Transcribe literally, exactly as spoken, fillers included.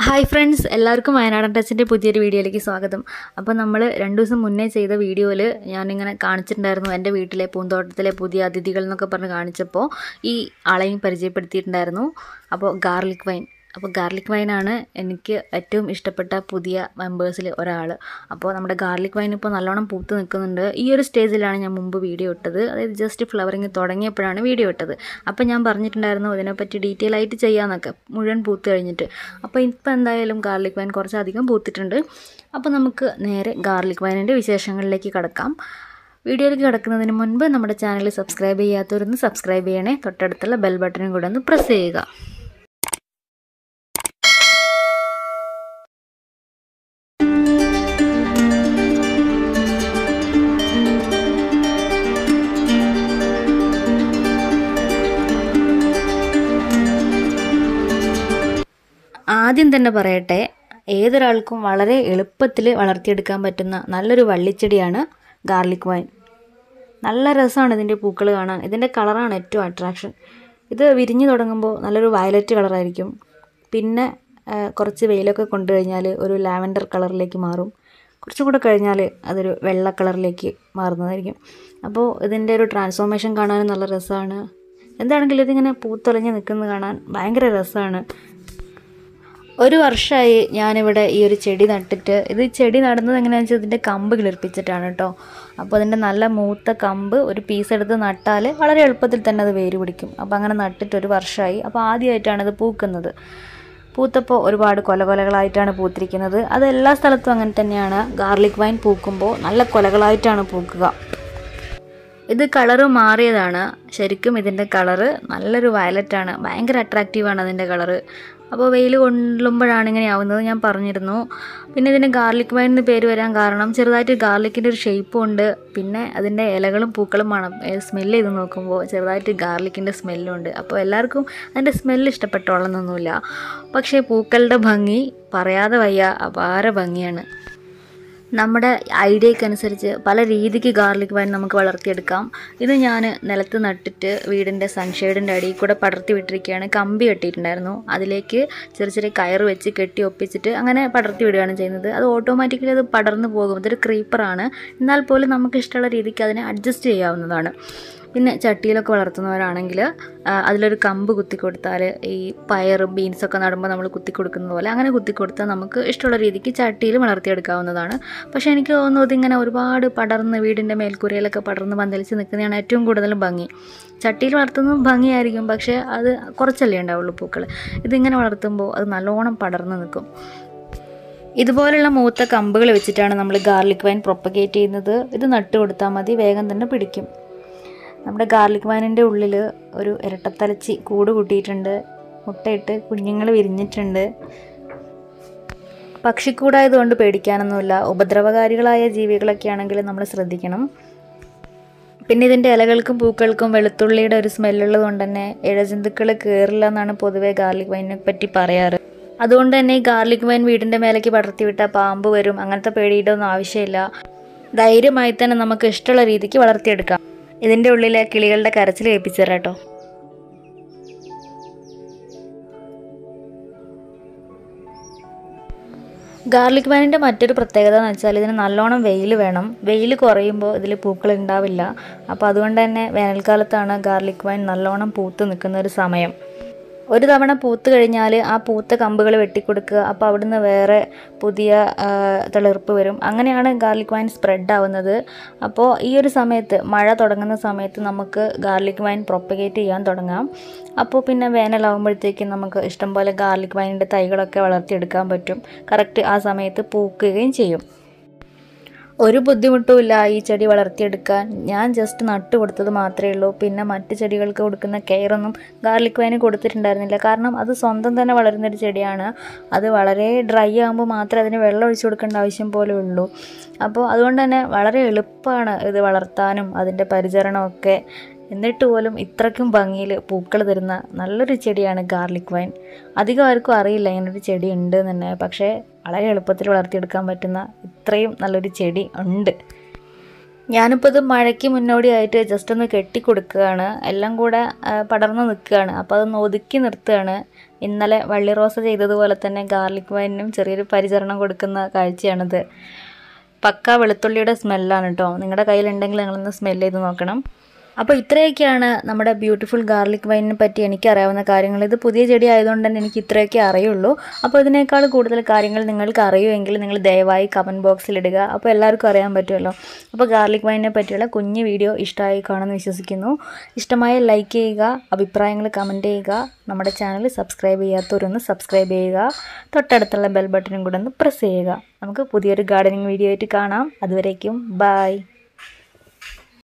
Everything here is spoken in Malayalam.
ഹായ് ഫ്രണ്ട്സ്, എല്ലാവർക്കും വയനാടൻ ടച്ചിൻ്റെ പുതിയൊരു വീഡിയോയിലേക്ക് സ്വാഗതം. അപ്പോൾ നമ്മൾ രണ്ട് ദിവസം മുന്നേ ചെയ്ത വീഡിയോയിൽ ഞാനിങ്ങനെ കാണിച്ചിട്ടുണ്ടായിരുന്നു എൻ്റെ വീട്ടിലെ പൂന്തോട്ടത്തിലെ പുതിയ അതിഥികൾ എന്നൊക്കെ പറഞ്ഞ് കാണിച്ചപ്പോൾ ഈ ആളെയും പരിചയപ്പെടുത്തിയിട്ടുണ്ടായിരുന്നു. അപ്പോൾ ഗാർലിക് വൈൻ അപ്പോൾ ഗാർലിക് വൈനാണ് എനിക്ക് ഏറ്റവും ഇഷ്ടപ്പെട്ട പുതിയ മെമ്പേഴ്സിൽ ഒരാൾ. അപ്പോൾ നമ്മുടെ ഗാർലിക് വൈൻ ഇപ്പോൾ നല്ലോണം പൂത്ത് നിൽക്കുന്നുണ്ട്. ഈ ഒരു സ്റ്റേജിലാണ് ഞാൻ മുമ്പ് വീഡിയോ ഇട്ടത്, അതായത് ജസ്റ്റ് ഫ്ലവറിങ് തുടങ്ങിയപ്പോഴാണ് വീഡിയോ ഇട്ടത്. അപ്പോൾ ഞാൻ പറഞ്ഞിട്ടുണ്ടായിരുന്നു ഇതിനെപ്പറ്റി ഡീറ്റെയിൽ ആയിട്ട് ചെയ്യാമെന്നൊക്കെ, മുഴുവൻ പൂത്ത് കഴിഞ്ഞിട്ട്. അപ്പോൾ ഇപ്പോൾ എന്തായാലും ഗാർലിക് വൈൻ കുറച്ചധികം പൂത്തിട്ടുണ്ട്. അപ്പോൾ നമുക്ക് നേരെ ഗാർലിക് വൈനിൻ്റെ വിശേഷങ്ങളിലേക്ക് കടക്കാം. വീഡിയോയിലേക്ക് കിടക്കുന്നതിന് മുൻപ് നമ്മുടെ ചാനൽ സബ്സ്ക്രൈബ് ചെയ്യാത്തവരൊന്ന് സബ്സ്ക്രൈബ് ചെയ്യണേ. തൊട്ടടുത്തുള്ള ബെൽ ബട്ടനും കൂടെ ഒന്ന് പ്രസ് ചെയ്യുക. ആദ്യം തന്നെ പറയട്ടെ, ഏതൊരാൾക്കും വളരെ എളുപ്പത്തിൽ വളർത്തിയെടുക്കാൻ പറ്റുന്ന നല്ലൊരു വള്ളിച്ചെടിയാണ് ഗാർലിക് വൈൻ. നല്ല രസമാണ് ഇതിൻ്റെ പൂക്കൾ കാണാൻ. ഇതിൻ്റെ കളറാണ് ഏറ്റവും അട്രാക്ഷൻ. ഇത് വിരിഞ്ഞു തുടങ്ങുമ്പോൾ നല്ലൊരു വയലറ്റ് കളറായിരിക്കും. പിന്നെ കുറച്ച് വെയിലൊക്കെ കൊണ്ടു കഴിഞ്ഞാൽ ഒരു ലാവൻഡർ കളറിലേക്ക് മാറും. കുറച്ചും കൂടെ കഴിഞ്ഞാൽ അതൊരു വെള്ള കളറിലേക്ക് മാറുന്നതായിരിക്കും. അപ്പോൾ ഇതിൻ്റെ ഒരു ട്രാൻസ്ഫോർമേഷൻ കാണാനും നല്ല രസമാണ്. എന്താണെങ്കിലും ഇതിങ്ങനെ പൂത്തൊലഞ്ഞ് നിൽക്കുന്നത് കാണാൻ ഭയങ്കര രസമാണ്. ഒരു വർഷമായി ഞാനിവിടെ ഈ ഒരു ചെടി നട്ടിട്ട്. ഇത് ചെടി നടുന്നത് എങ്ങനെയാണെന്ന് വെച്ചാൽ ഇതിൻ്റെ കമ്പ് കിളിർപ്പിച്ചിട്ടാണ് കേട്ടോ. അപ്പോൾ അതിൻ്റെ നല്ല മൂത്ത കമ്പ് ഒരു പീസ് എടുത്ത് നട്ടാൽ വളരെ എളുപ്പത്തിൽ തന്നെ അത് വേര് പിടിക്കും. അപ്പോൾ അങ്ങനെ നട്ടിട്ട് ഒരു വർഷമായി. അപ്പോൾ ആദ്യമായിട്ടാണ് ഇത് പൂക്കുന്നത്. പൂത്തപ്പോൾ ഒരുപാട് കൊലകൊലകളായിട്ടാണ് പൂത്തിരിക്കുന്നത്. അത് എല്ലാ സ്ഥലത്തും അങ്ങനെ തന്നെയാണ്. ഗാർലിക് വൈൻ പൂക്കുമ്പോൾ നല്ല കൊലകളായിട്ടാണ് പൂക്കുക. ഇത് കളറ് മാറിയതാണ്. ശരിക്കും ഇതിൻ്റെ കളറ് നല്ലൊരു വയലറ്റാണ്. ഭയങ്കര അട്രാക്റ്റീവാണ് അതിൻ്റെ കളറ്. അപ്പോൾ വെയിൽ കൊള്ളുമ്പോഴാണ് ഇങ്ങനെ ആവുന്നത്, ഞാൻ പറഞ്ഞിരുന്നു. പിന്നെ ഇതിന് ഗാർലിക് വൈൻ എന്ന് പേര് വരാൻ കാരണം ചെറുതായിട്ട് ഗാർലിക്കിൻ്റെ ഒരു ഷേപ്പും ഉണ്ട്. പിന്നെ അതിൻ്റെ ഇലകളും പൂക്കളും മണം സ്മെല്ല് ചെയ്ത് നോക്കുമ്പോൾ ചെറുതായിട്ട് ഗാർലിക്കിൻ്റെ സ്മെല്ലും ഉണ്ട്. അപ്പോൾ എല്ലാവർക്കും അതിൻ്റെ സ്മെല്ല് ഇഷ്ടപ്പെട്ടോളന്നൊന്നുമില്ല. പക്ഷേ പൂക്കളുടെ ഭംഗി പറയാതെ വയ്യ, അപാര ഭംഗിയാണ്. നമ്മുടെ ഐഡിയക്കനുസരിച്ച് പല രീതിക്ക് ഗാർലിക് വൈൻ നമുക്ക് വളർത്തിയെടുക്കാം. ഇത് ഞാൻ നിലത്ത് നട്ടിട്ട് വീടിൻ്റെ സൺഷെയ്ഡിൻ്റെ അടിയിൽ കൂടെ പടർത്തി വിട്ടിരിക്കുകയാണ്. കമ്പി കെട്ടിയിട്ടുണ്ടായിരുന്നു, അതിലേക്ക് ചെറിയ ചെറിയ കയറ് വെച്ച് കെട്ടി ഒപ്പിച്ചിട്ട് അങ്ങനെ പടർത്തി വിടുകയാണ് ചെയ്യുന്നത്. അത് ഓട്ടോമാറ്റിക്കലി അത് പടർന്നു പോകും. ഇതൊരു ക്രീപ്പറാണ്, എന്നാൽ പോലും നമുക്ക് ഇഷ്ടമുള്ള രീതിക്ക് അതിനെ അഡ്ജസ്റ്റ് ചെയ്യാവുന്നതാണ്. പിന്നെ ചട്ടിയിലൊക്കെ വളർത്തുന്നവരാണെങ്കിൽ അതിലൊരു കമ്പ് കുത്തി കൊടുത്താൽ, ഈ പയറും ബീൻസൊക്കെ നടുമ്പോൾ നമ്മൾ കുത്തി കൊടുക്കുന്നത് പോലെ അങ്ങനെ കുത്തി കൊടുത്താൽ നമുക്ക് ഇഷ്ടമുള്ള രീതിക്ക് ചട്ടിയിൽ വളർത്തിയെടുക്കാവുന്നതാണ്. പക്ഷേ എനിക്ക് തോന്നുന്നു ഇതിങ്ങനെ ഒരുപാട് പടർന്ന് വീടിൻ്റെ മേൽക്കൂരയിലൊക്കെ പടർന്ന് പന്തലിച്ച് നിൽക്കുന്നതാണ് ഏറ്റവും കൂടുതലും ഭംഗി. ചട്ടിയിൽ വളർത്തുന്നതും ഭംഗിയായിരിക്കും, പക്ഷേ അത് കുറച്ചല്ലേ ഉണ്ടാവുള്ളൂ പൂക്കൾ. ഇതിങ്ങനെ വളർത്തുമ്പോൾ അത് നല്ലോണം പടർന്ന് നിൽക്കും. ഇതുപോലുള്ള മൂത്ത കമ്പുകൾ വെച്ചിട്ടാണ് നമ്മൾ ഗാർലിക് വൈൻ പ്രൊപ്പഗേറ്റ് ചെയ്യുന്നത്. ഇത് നട്ട് കൊടുത്താൽ മതി, വേഗം തന്നെ പിടിക്കും. നമ്മുടെ ഗാർലിക് വൈനിൻ്റെ ഉള്ളിൽ ഒരു ഇരട്ടത്തലച്ചി കൂട് കൂട്ടിയിട്ടുണ്ട്. മുട്ടയിട്ട് കുഞ്ഞുങ്ങൾ വിരിഞ്ഞിട്ടുണ്ട്. പക്ഷിക്കൂടായതുകൊണ്ട് പേടിക്കാനൊന്നുമില്ല. ഉപദ്രവകാരികളായ ജീവികളൊക്കെ ആണെങ്കിൽ നമ്മൾ ശ്രദ്ധിക്കണം. പിന്നെ ഇതിൻ്റെ ഇലകൾക്കും പൂക്കൾക്കും വെളുത്തുള്ളിയുടെ ഒരു സ്മെല്ലുള്ളത് കൊണ്ട് തന്നെ ഇഴജന്തുക്കൾ കയറില്ല എന്നാണ് പൊതുവെ ഗാർലിക് വൈനിനെ പറ്റി പറയാറ്. അതുകൊണ്ട് തന്നെ ഈ ഗാർലിക് വൈൻ വീടിൻ്റെ മേലേക്ക് പടർത്തി വിട്ടാൽ പാമ്പ് വരും, അങ്ങനത്തെ പേടിയുടെ ഒന്നും ആവശ്യമില്ല. ധൈര്യമായി തന്നെ നമുക്ക് ഇഷ്ടമുള്ള രീതിക്ക് വളർത്തിയെടുക്കാം. ഇതിൻ്റെ ഉള്ളിലെ കിളികളുടെ കരച്ചിൽ കേൾപ്പിച്ചു തരാം കേട്ടോ. ഗാർലിക് വൈനിൻ്റെ മറ്റൊരു പ്രത്യേകത എന്ന് വെച്ചാൽ ഇതിന് നല്ലോണം വെയിൽ വേണം. വെയിൽ കുറയുമ്പോൾ ഇതിൽ പൂക്കൾ ഉണ്ടാവില്ല. അപ്പോൾ അതുകൊണ്ട് തന്നെ വേനൽക്കാലത്താണ് ഗാർലിക് വൈൻ നല്ലോണം പൂത്ത് നിൽക്കുന്ന ഒരു സമയം. ഒരു തവണ പൂത്ത് കഴിഞ്ഞാൽ ആ പൂത്ത കമ്പുകൾ വെട്ടിക്കൊടുക്കുക. അപ്പോൾ അവിടുന്ന് വേറെ പുതിയ തിളിർപ്പ് വരും. അങ്ങനെയാണ് ഗാർലിക് വൈൻ സ്പ്രെഡ് ആവുന്നത്. അപ്പോൾ ഈ ഒരു സമയത്ത്, മഴ തുടങ്ങുന്ന സമയത്ത് നമുക്ക് ഗാർലിക് വൈൻ പ്രൊപ്പഗേറ്റ് ചെയ്യാൻ തുടങ്ങാം. അപ്പോൾ പിന്നെ വേനലാവുമ്പോഴത്തേക്കും നമുക്ക് ഇഷ്ടംപോലെ ഗാർലിക് വൈനിൻ്റെ തൈകളൊക്കെ വളർത്തിയെടുക്കാൻ പറ്റും. കറക്റ്റ് ആ സമയത്ത് പൂക്കുകയും ചെയ്യും. ഒരു ബുദ്ധിമുട്ടുമില്ല ഈ ചെടി വളർത്തിയെടുക്കാൻ. ഞാൻ ജസ്റ്റ് നട്ട് കൊടുത്തത് മാത്രമേ ഉള്ളൂ. പിന്നെ മറ്റ് ചെടികൾക്ക് കൊടുക്കുന്ന കെയറൊന്നും ഗാർലിക് വൈന് കൊടുത്തിട്ടുണ്ടായിരുന്നില്ല. കാരണം അത് സ്വന്തം തന്നെ വളരുന്നൊരു ചെടിയാണ്. അത് വളരെ ഡ്രൈ ആകുമ്പോൾ മാത്രമേ അതിന് വെള്ളം ഒഴിച്ചു കൊടുക്കേണ്ട ആവശ്യം പോലും ഉള്ളൂ. അപ്പോൾ അതുകൊണ്ട് തന്നെ വളരെ എളുപ്പമാണ് ഇത് വളർത്താനും അതിൻ്റെ പരിചരണമൊക്കെ. എന്നിട്ട് പോലും ഇത്രയ്ക്കും ഭംഗിയിൽ പൂക്കൾ തരുന്ന നല്ലൊരു ചെടിയാണ് ഗാർലിക് വൈൻ. അധികം ആർക്കും അറിയില്ല ഇങ്ങനൊരു ചെടി ഉണ്ട് എന്ന് തന്നെ. പക്ഷേ വളരെ എളുപ്പത്തിൽ വളർത്തിയെടുക്കാൻ പറ്റുന്ന ഇത്രയും നല്ലൊരു ചെടി ഉണ്ട്. ഞാനിപ്പോൾ ഇത് മഴയ്ക്ക് മുന്നോടിയായിട്ട് ജസ്റ്റ് ഒന്ന് കെട്ടി കൊടുക്കുകയാണ്. എല്ലാം കൂടെ പടർന്ന് നിൽക്കുകയാണ്. അപ്പോൾ അതൊന്ന് ഒതുക്കി നിർത്തുകയാണ്. ഇന്നലെ വള്ളി റോസ ചെയ്തതുപോലെ തന്നെ ഗാർലിക് വൈനിനും ചെറിയൊരു പരിചരണം കൊടുക്കുന്ന കാഴ്ചയാണിത്. പക്ക വെളുത്തുള്ളിയുടെ സ്മെല്ലാണ് കേട്ടോ. നിങ്ങളുടെ കയ്യിലുണ്ടെങ്കിൽ നിങ്ങളൊന്ന് സ്മെല്ല് ചെയ്ത് നോക്കണം. അപ്പോൾ ഇത്രയൊക്കെയാണ് നമ്മുടെ ബ്യൂട്ടിഫുൾ ഗാർലിക് വൈനിനെ പറ്റി എനിക്കറിയാവുന്ന കാര്യങ്ങൾ. ഇത് പുതിയ ചെടി ആയതുകൊണ്ട് തന്നെ എനിക്ക് ഇത്രയൊക്കെ അറിയുള്ളൂ. അപ്പോൾ ഇതിനേക്കാൾ കൂടുതൽ കാര്യങ്ങൾ നിങ്ങൾക്ക് അറിയുമെങ്കിൽ നിങ്ങൾ ദയവായി കമൻറ്റ് ബോക്സിൽ ഇടുക. അപ്പോൾ എല്ലാവർക്കും അറിയാൻ പറ്റുമല്ലോ. അപ്പോൾ ഗാർലിക് വൈനിനെ പറ്റിയുള്ള കുഞ്ഞു വീഡിയോ ഇഷ്ടമായി കാണുമെന്ന് വിശ്വസിക്കുന്നു. ഇഷ്ടമായ ലൈക്ക് ചെയ്യുക, അഭിപ്രായങ്ങൾ കമൻറ്റ് ചെയ്യുക. നമ്മുടെ ചാനൽ സബ്സ്ക്രൈബ് ചെയ്യാത്തവരൊന്ന് സബ്സ്ക്രൈബ് ചെയ്യുക. തൊട്ടടുത്തുള്ള ബെൽ ബട്ടണും കൂടെ ഒന്ന് പ്രസ് ചെയ്യുക. നമുക്ക് പുതിയൊരു ഗാർഡനിങ് വീഡിയോ ആയിട്ട് കാണാം. അതുവരേക്കും ബൈ.